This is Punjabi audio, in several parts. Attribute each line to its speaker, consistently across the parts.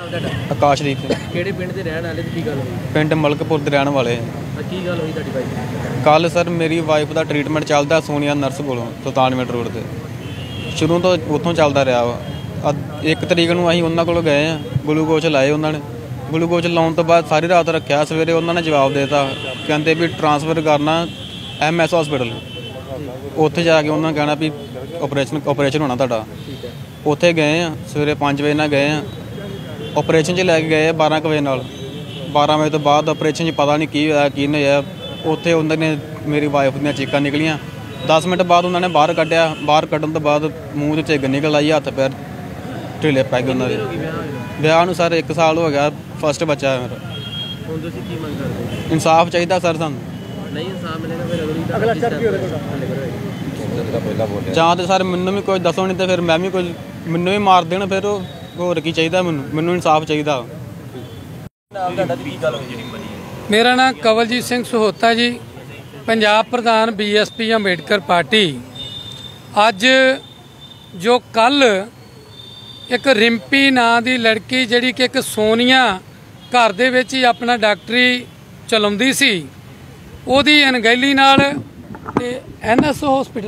Speaker 1: आकाशदीप
Speaker 2: ਕਿਹੜੇ ਪਿੰਡ ਦੇ ਰਹਿਣ ਵਾਲੇ ਤੇ ਕੀ ਗੱਲ ਹੋਈ?
Speaker 1: पिंड मलकपुर ਦੇ ਰਹਿਣ ਵਾਲੇ।
Speaker 2: ਕੀ ਗੱਲ ਹੋਈ ਤੁਹਾਡੀ ਵਾਈਫ?
Speaker 1: ਕੱਲ ਸਰ ਮੇਰੀ ਵਾਈਫ ਦਾ ਟ੍ਰੀਟਮੈਂਟ ਚੱਲਦਾ ਸੋਨੀਆ ਨਰਸ ਕੋਲੋਂ ਸੁਲਤਾਨਵਿੰਡ ਰੋਡ ਤੇ। ਸ਼ੁਰੂ ਤੋਂ ਉੱਥੋਂ ਚੱਲਦਾ ਰਿਹਾ ਵਾ। 1 ਤਰੀਕ ਨੂੰ ਅਸੀਂ ਉਹਨਾਂ ਕੋਲ ਗਏ ਆ, ਗਲੂਕੋਜ਼ ਲਾਏ ਉਹਨਾਂ ਨੇ। ਗਲੂਕੋਜ਼ ਲਾਉਣ ਤੋਂ ਬਾਅਦ ਸਾਰੀ ਰਾਤ ਰੱਖਿਆ। ਸਵੇਰੇ ਉਹਨਾਂ ਨੇ ਜਵਾਬ ਦੇ ਦਿੱਤਾ, ਕਹਿੰਦੇ ਵੀ ਟ੍ਰਾਂਸਫਰ ਕਰਨਾ MS ਹਸਪੀਟਲ। ਉੱਥੇ ਜਾ ਕੇ ਉਹਨਾਂ ਨੇ ਕਹਿਣਾ ਵੀ ਆਪਰੇਸ਼ਨ ਹੋਣਾ ਤੁਹਾਡਾ। ਉੱਥੇ ਗਏ ਆ, ਸਵੇਰੇ 5 ਵਜੇ ਨਾਲ ਗਏ ਆ। ਆਪਰੇਸ਼ਨ 'ਚ ਲੈ ਕੇ ਗਏ 12 ਵਜੇ ਨਾਲ। 12 ਵਜੇ ਤੋਂ ਬਾਅਦ ਆਪਰੇਸ਼ਨ 'ਚ ਪਤਾ ਨਹੀਂ ਕੀ ਹੋਇਆ ਕੀ ਨਹੀਂ ਹੋਇਆ। ਉੱਥੇ ਉਹਨਾਂ ਨੇ ਮੇਰੀ ਵਾਈਫ ਦੀਆਂ ਚੀਕਾਂ ਨਿਕਲੀਆਂ। 10 ਮਿੰਟ ਬਾਅਦ ਉਹਨਾਂ ਨੇ ਬਾਹਰ ਕੱਢਿਆ। ਬਾਹਰ ਕੱਢਣ ਤੋਂ ਬਾਅਦ ਮੂੰਹ 'ਚ ਝਿੱਗ ਨਿਕਲ ਆਈ, ਹੱਥ ਪੈਰ ਢਿੱਲੇ ਪੈ ਗਏ ਉਹਨਾਂ ਦੇ। ਵਿਆਹ ਨੂੰ ਸਰ 1 ਸਾਲ ਹੋ ਗਿਆ, ਫਸਟ ਬੱਚਾ ਹੈ ਮੇਰਾ।
Speaker 2: ਹੁਣ ਤੁਸੀਂ ਕੀ ਮੰਗ ਕਰਦੇ ਹੋ?
Speaker 1: ਇਨਸਾਫ ਚਾਹੀਦਾ ਸਰ ਸਾਨੂੰ।
Speaker 2: ਨਹੀਂ ਇਨਸਾਫ ਮਿਲੇਗਾ ਫਿਰ ਅਗਲਾ ਸਟੈਪ ਕੀ ਹੋਵੇਗਾ?
Speaker 1: ਜਾਂ ਤਾਂ ਸਰ ਮੈਨੂੰ ਵੀ ਕੁਝ ਦੱਸੋ, ਨਹੀਂ ਤਾਂ ਫਿਰ ਮੈਂ ਵੀ ਕੁਝ ਮੈਨੂੰ ਵੀ ਮਾਰ ਦੇਣ। ਫਿਰ ਹੋਰ ਕੀ ਚਾਹੀਦਾ ਮੈਨੂੰ ਇਨਸਾਫ ਚਾਹੀਦਾ।
Speaker 3: ਮੇਰਾ ਨਾਮ ਕਵਲਜੀਤ ਸਿੰਘ ਸਹੋਤਾ ਜੀ, ਪੰਜਾਬ ਪ੍ਰਧਾਨ BSP ਅੰਬੇਡਕਰ ਪਾਰਟੀ। ਅੱਜ ਜੋ ਕੱਲ ਇੱਕ ਰਿੰਪੀ ਨਾਂ ਦੀ ਲੜਕੀ ਜਿਹੜੀ ਕਿ ਇੱਕ ਸੋਨੀਆ ਘਰ ਦੇ ਵਿੱਚ ਹੀ ਆਪਣਾ ਡਾਕਟਰੀ ਚਲਾਉਂਦੀ ਸੀ, ਉਹਦੀ ਅਣਗਹਿਲੀ ਨਾਲ ਤੇ MS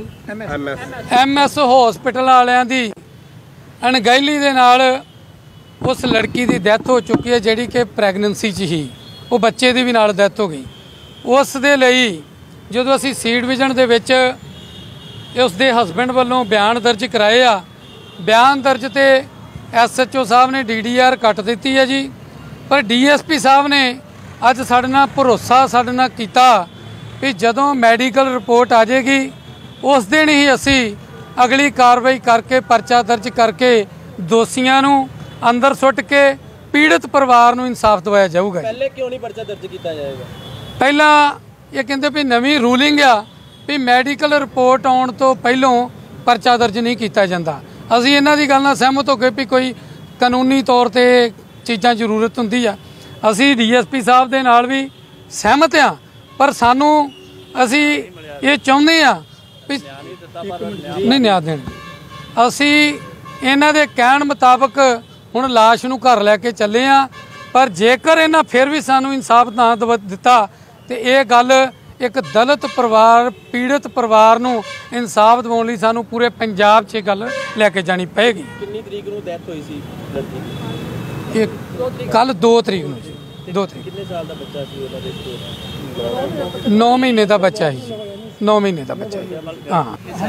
Speaker 3: ਹਸਪੀਟਲ ਵਾਲਿਆਂ ਦੀ ਅਣਗਹਿਲੀ ਦੇ ਨਾਲ ਉਸ ਲੜਕੀ ਦੀ ਡੈਥ ਹੋ ਚੁੱਕੀ ਹੈ, ਜਿਹੜੀ ਕਿ ਪ੍ਰੈਗਨੈਂਸੀ 'ਚ ਹੀ। ਉਹ ਬੱਚੇ ਦੀ ਵੀ ਨਾਲ ਡੈਥ ਹੋ ਗਈ। ਉਸ ਦੇ ਲਈ ਜਦੋਂ ਅਸੀਂ ਸੀ ਡਿਵੀਜ਼ਨ ਦੇ ਵਿੱਚ ਉਸ ਦੇ ਹਸਬੈਂਡ ਵੱਲੋਂ ਬਿਆਨ ਦਰਜ ਕਰਾਏ ਆ, ਬਿਆਨ ਦਰਜ ਤੇ SHO ਸਾਹਿਬ ਨੇ DDR ਕੱਟ ਦਿੱਤੀ ਹੈ ਜੀ। ਪਰ DSP ਸਾਹਿਬ ਨੇ ਅੱਜ ਸਾਡੇ ਨਾਲ ਭਰੋਸਾ ਕੀਤਾ ਵੀ ਜਦੋਂ ਮੈਡੀਕਲ ਰਿਪੋਰਟ ਆ ਜਾਏਗੀ ਉਸ ਦਿਨ ਹੀ ਅਸੀਂ ਅਗਲੀ ਕਾਰਵਾਈ ਕਰਕੇ ਪਰਚਾ ਦਰਜ ਕਰਕੇ ਦੋਸ਼ੀਆਂ ਨੂੰ ਅੰਦਰ ਸੁੱਟ ਕੇ ਪੀੜਤ ਪਰਿਵਾਰ ਨੂੰ ਇਨਸਾਫ ਦਿਵਾਇਆ ਜਾਊਗਾ।
Speaker 2: ਪਹਿਲੇ ਕਿਉਂ ਨਹੀਂ ਪਰਚਾ ਦਰਜ ਕੀਤਾ ਜਾਏਗਾ?
Speaker 3: ਪਹਿਲਾਂ ਇਹ ਕਹਿੰਦੇ ਵੀ ਨਵੀਂ ਰੂਲਿੰਗ ਆ ਵੀ ਮੈਡੀਕਲ ਰਿਪੋਰਟ ਆਉਣ ਤੋਂ ਪਹਿਲਾਂ ਪਰਚਾ ਦਰਜ ਨਹੀਂ ਕੀਤਾ ਜਾਂਦਾ। ਅਸੀਂ ਇਹਨਾਂ ਦੀ ਗੱਲ ਨਾਲ ਸਹਿਮਤ ਹੋ ਗਏ ਵੀ ਕੋਈ ਕਾਨੂੰਨੀ ਤੌਰ ਤੇ ਚੀਜ਼ਾਂ ਜ਼ਰੂਰਤ ਹੁੰਦੀ ਆ। ਅਸੀਂ DSP ਸਾਹਿਬ ਦੇ ਨਾਲ ਵੀ ਸਹਿਮਤ ਆ, ਪਰ ਅਸੀਂ ਇਹ ਚਾਹੁੰਦੇ ਆ ਵੀ ਨਹੀਂ ਨਿਆਂ ਦੇਣ। ਅਸੀਂ ਇਹਨਾਂ ਦੇ ਕਹਿਣ ਮੁਤਾਬਕ ਹੁਣ ਲਾਸ਼ ਨੂੰ ਘਰ ਲੈ ਕੇ ਚੱਲੇ ਆ, ਪਰ ਜੇਕਰ ਇਹਨਾਂ ਫਿਰ ਵੀ ਸਾਨੂੰ ਇਨਸਾਫ ਨਾ ਦਿੱਤਾ ਤੇ ਇਹ ਗੱਲ ਇੱਕ ਦਲਿਤ ਪਰਿਵਾਰ ਪੀੜਤ ਪਰਿਵਾਰ ਨੂੰ ਇਨਸਾਫ ਦਿਵਾਉਣ ਲਈ ਸਾਨੂੰ ਪੂਰੇ ਪੰਜਾਬ 'ਚ ਗੱਲ ਲੈ ਕੇ ਜਾਣੀ ਪਏਗੀ।
Speaker 2: ਕਿੰਨੀ ਤਰੀਕ ਨੂੰ ਡੈਥ ਹੋਈ ਸੀ ਲੜਕੀ?
Speaker 3: ਇਹ ਕੱਲ 2 ਤਰੀਕ ਨੂੰ ਜੀ। 2 ਤਰੀਕ।
Speaker 2: ਕਿੰਨੇ ਸਾਲ ਦਾ ਬੱਚਾ ਸੀ ਉਹਨਾਂ ਦੇ?
Speaker 3: 9 ਮਹੀਨੇ ਦਾ ਬੱਚਾ ਸੀ। 9 ਮਹੀਨੇ ਦਾ ਬੱਚਾ ਜੀ। ਹਾਂ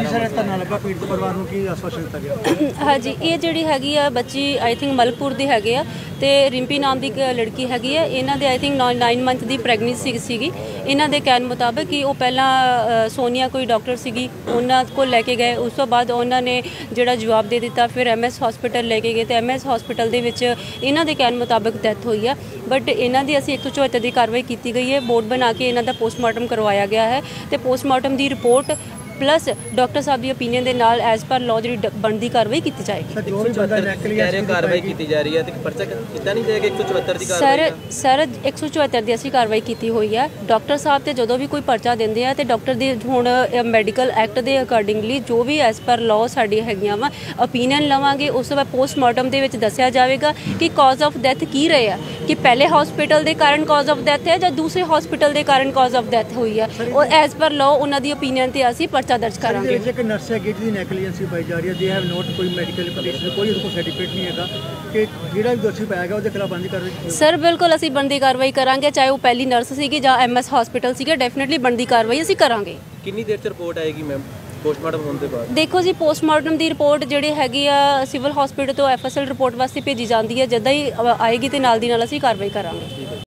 Speaker 4: ਹਾਂਜੀ, ਇਹ ਜਿਹੜੀ ਹੈਗੀ ਆ ਬੱਚੀ ਆਈ ਥਿੰਕ ਮਲਕਪੁਰ ਦੀ ਹੈਗੇ ਆ ਤੇ ਰਿੰਪੀ ਨਾਮ ਦੀ ਲੜਕੀ ਹੈਗੀ ਆ। ਇਹਨਾਂ ਦੇ ਆਈ ਥਿੰਕ 9 ਮੰਥ ਦੀ ਪ੍ਰੈਗਨੈਂਸੀ ਸੀਗੀ। ਇਹਨਾਂ ਦੇ ਕਹਿਣ ਮੁਤਾਬਕ ਕਿ ਉਹ ਪਹਿਲਾਂ ਸੋਨੀਆ ਕੋਈ ਡਾਕਟਰ ਸੀਗੀ, ਉਹਨਾਂ ਕੋਲ ਲੈ ਕੇ ਗਏ। ਉਸ ਤੋਂ ਬਾਅਦ ਉਹਨਾਂ ਨੇ ਜਿਹੜਾ ਜਵਾਬ ਦੇ ਦਿੱਤਾ, ਫਿਰ MS ਹਸਪੀਟਲ ਲੈ ਕੇ ਗਏ ਤੇ MS ਹਸਪੀਟਲ ਦੇ ਵਿੱਚ ਇਹਨਾਂ ਦੇ ਕਹਿਣ ਮੁਤਾਬਕ ਡੈਥ ਹੋਈ ਆ। ਬਟ ਇਹਨਾਂ ਦੀ ਅਸੀਂ 174 ਦੀ ਕਾਰਵਾਈ ਕੀਤੀ ਗਈ ਹੈ। ਬੋਰਡ ਬਣਾ ਕੇ ਇਹਨਾਂ ਦਾ ਪੋਸਟਮਾਰਟਮ ਕਰਵਾਇਆ ਗਿਆ ਹੈ ਤੇ ਪੋਸਟਮਾਰਟਮ ਦੀ ਰਿਪੋਰਟ ਪਲੱਸ ਡਾਕਟਰ ਸਾਹਿਬ ਦੀ ਓਪੀਨੀਅਨ ਦੇ ਨਾਲ ਐਜ਼ ਪਰ ਲਾਅ ਜਿਹੜੀ ਬਣਦੀ ਕਾਰਵਾਈ ਕੀਤੀ ਜਾਏਗੀ।
Speaker 2: ਕਾਰਵਾਈ ਕੀਤੀ ਜਾ ਰਹੀ ਹੈ ਤੇ ਪਰਚਾ ਕੀਤਾ ਨਹੀਂ ਜਾਏਗਾ 174 ਦੀ ਕਾਰਵਾਈ?
Speaker 4: ਸਰ 174 ਦੀ ਅਸੀਂ ਕਾਰਵਾਈ ਕੀਤੀ ਹੋਈ ਹੈ। ਡਾਕਟਰ ਸਾਹਿਬ ਤੇ ਜਦੋਂ ਵੀ ਕੋਈ ਪਰਚਾ ਦਿੰਦੇ ਆ ਤੇ ਡਾਕਟਰ ਦੀ ਹੁਣ ਮੈਡੀਕਲ ਐਕਟ ਦੇ ਅਕੋਰਡਿੰਗਲੀ ਜੋ ਵੀ ਐਜ਼ ਪਰ ਲਾਅ ਸਾਡੀ ਹੈਗੀਆਂ ਵਾ ਓਪੀਨੀਅਨ ਲਵਾਂਗੇ। ਉਸ ਤੋਂ ਬਾਅਦ ਪੋਸਟਮਾਰਟਮ ਦੇ ਵਿੱਚ ਦੱਸਿਆ ਜਾਵੇਗਾ ਕਿ ਕਾਜ਼ ਆਫ ਡੈਥ ਕੀ ਰਹੇ ਆ, ਕਿ ਪਹਿਲੇ ਹਸਪੀਟਲ ਦੇ ਕਾਰਨ ਕਾਜ਼ ਆਫ ਡੈਥ ਹੈ ਜਾਂ ਦੂਸਰੇ ਹਸਪੀਟਲ ਦੇ ਕਾਰਨ ਕਾਜ਼ ਆਫ ਡੈਥ ਹੋਈ ਹੈ। ਔਰ ਐਜ਼ ਪਰ ਲਾਅ ਉਹਨਾਂ ਦੀ ਓਪੀਨੀਅਨ ਤੇ ਅਸੀਂ ਪਰਚਾ ਦਰਜ ਕਰਾਂਗੇ।
Speaker 5: ਇੱਕ ਨਰਸ ਹੈਗੀ ਜਿਹਦੀ ਨੈਗਲੀਜੈਂਸੀ ਪਾਈ ਜਾ ਰਹੀ ਹੈ, ਦੇ ਹੈਵ ਨੋਟ ਕੋਈ ਮੈਡੀਕਲ ਪੋਲੀਸ ਕੋਈ ਉਹਦੇ ਕੋਲ ਸਰਟੀਫਿਕੇਟ ਨਹੀਂ ਹੈਗਾ ਕਿ ਜਿਹੜਾ ਵੀ ਦੋਸ਼ੀ ਪਾਇਆ ਗਿਆ ਉਹਦੇ ਖਿਲਾਫ ਬਣਦੀ ਕਾਰਵਾਈ?
Speaker 4: ਸਰ ਬਿਲਕੁਲ ਅਸੀਂ ਬਣਦੀ ਕਾਰਵਾਈ ਕਰਾਂਗੇ, ਚਾਹੇ ਉਹ ਪਹਿਲੀ ਨਰਸ ਸੀਗੀ ਜਾਂ MS ਹਸਪੀਟਲ ਸੀਗਾ। ਡੈਫੀਨਿਟਲੀ ਬਣਦੀ ਕਾਰਵਾਈ ਅਸੀਂ ਕਰਾਂਗੇ। ਕਿੰਨੀ ਦੇਰ 'ਚ ਰਿਪੋਰਟ ਆਏਗੀ ਮੈਮ ਪੋਸਟਮਾਰਟਮ ਹੋਣ ਦੇ ਬਾਅਦ? ਦੇਖੋ ਜੀ, ਪੋਸਟਮਾਰਟਮ ਦੀ ਰਿਪੋਰਟ ਜਿਹੜੀ ਹੈਗੀ ਆ ਸਿਵਲ ਹਸਪੀਟਲ ਤੋਂ FSL ਰਿਪੋਰਟ ਵਾਸਤੇ ਭੇਜੀ ਜਾਂਦੀ ਹੈ। ਜਦੋਂ ਹੀ ਆਏਗੀ ਤੇ ਨਾਲ ਦੀ ਨਾਲ ਅਸੀਂ ਕਾਰਵਾਈ ਕਰਾਂਗੇ।